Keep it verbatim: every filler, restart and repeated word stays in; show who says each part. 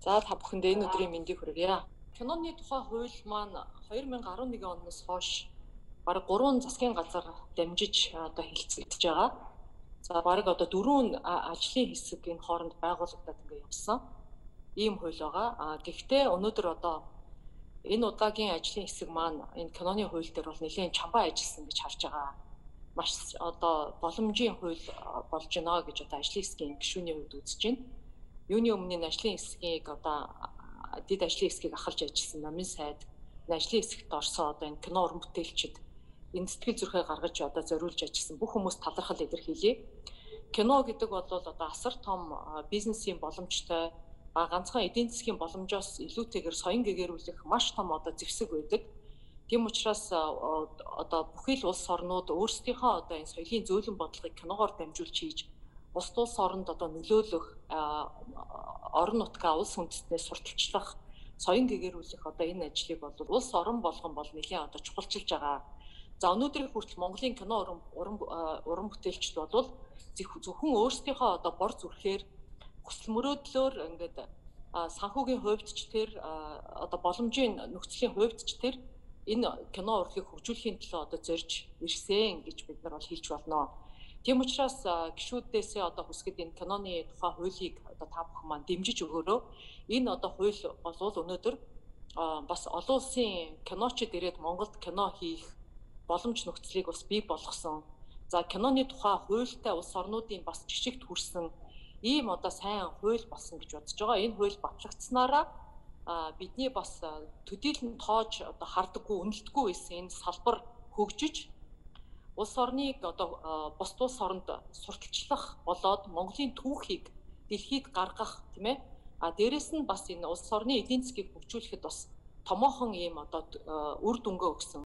Speaker 1: За та бүхэндээ энэ өдрийн мэндийг хүргье. Киноны тухай хууль маань хоёр мянга арван нэгэн оноос хойш бараг гурван засгийн газар дамжиж одоо хэлцэгдэж байгаа. За бараг одоо дөрвөн ажлын хэсэг энэ хооронд байгуулагдаад ингээ явсан. Ийм хууль байгаа. А гэхдээ өнөөдөр одоо энэ удаагийн ажлын хэсэг маань энэ киноны хууль дээр бол нэлээд чамбаа ажилласан гэж харж байгаа. Маш одоо боломжийн хууль болж байна гэж одоо ажлын хэсгийн гишүүний хувьд үзэж байна. Юуны өмнө энэ ажлын хэсгийг одоо дэд ажлын хэсгийг ахалж ажилласан намын сайд ажлын хэсэгт орсон одоо энэ кино уран бүтээлчид энэ сэтгэл зүрхээ гаргаж одоо зориулж ажилласан бүх хүмүүс талархал илэрхийлье. Кино гэдэг бол одоо асар том бизнесийн боломжтой а ганцхан эдийн засгийн боломжоос илүүтэйгээр соён гэгэрүүлэх маш том одоо зэвсэг байдаг. Тийм учраас одоо бүхий л улс орнууд өөрсдийнхөө одоо энэ соёлын зөөлөн бодлогыг киногоор дамжуулж хийж бусад улс оронд одоо нөлөөлөх орон нутгаа улс үндэстнээс сурталчлах соён гэгэрүүлэх одоо энэ ажлыг бол улс орон болгон бол нэлээд одоо чухалчилж байгаа. За өнөөдрийн хүртэл Монголын кино уран уран уран бүтээлчд бол зөвхөн өөрсдийнхөө одоо бор зүрхээр хүсэл мөрөөдлөөр ингээд санхүүгийн хувьд ч тэр одоо боломжийн нөхцөлийн хувьд ч тэр энэ кино урлагийг хөгжүүлэхийн төлөө одоо зорж ирсэн гэж бид нар бол хэлж болно. Тийм учраас гишүүдээсээ одоо хүсгэд энэ киноны тухай хуулийг одоо та бүхэн маань дэмжиж өгөөрэй. Энэ одоо хууль болвол өнөөдөр бас олон улсын киночид ирээд Монголд кино хийх боломж нөхцөлийг бас бий болгосон. За киноны тухай хуультай улс орнуудын бас жишигт хүрсэн ийм одоо сайн хууль болсон гэж бодож байгаа. Энэ хууль батлагдсанараа бидний бас төдийлөн тоож одоо хардаггүй үнэлдэггүй байсан энэ салбар хөгжиж улс орныг одоо бусад улс оронд сурталчлах болоод Монголын түүхийг дэлхийд гаргах тийм ээ. А дээрэс нь бас энэ улс орны эдийн засгийг хөгжүүлэхэд бас томоохон ийм одоо үр дүнгээ өгсөн